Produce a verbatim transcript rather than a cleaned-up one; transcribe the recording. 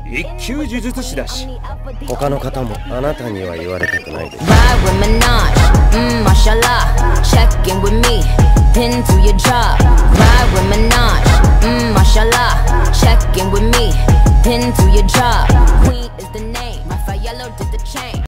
一級呪術師だし、他の方もあなたには言われたくないです。 Ride with Minaj, mm, mashallah. Check in with me, pin to your job. Ride with Minaj, mm, mashallah. Check in with me, pin to your job. Queen is the